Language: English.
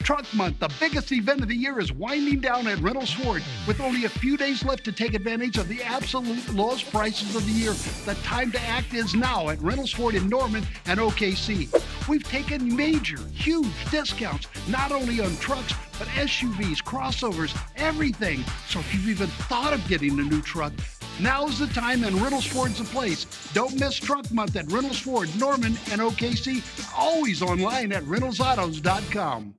Truck Month, the biggest event of the year, is winding down at Reynolds Ford. With only a few days left to take advantage of the absolute lowest prices of the year, the time to act is now at Reynolds Ford in Norman and OKC. We've taken major, huge discounts, not only on trucks, but SUVs, crossovers, everything. So if you've even thought of getting a new truck, now's the time, and Reynolds Ford's the place. Don't miss Truck Month at Reynolds Ford, Norman, and OKC. Always online at reynoldsautos.com.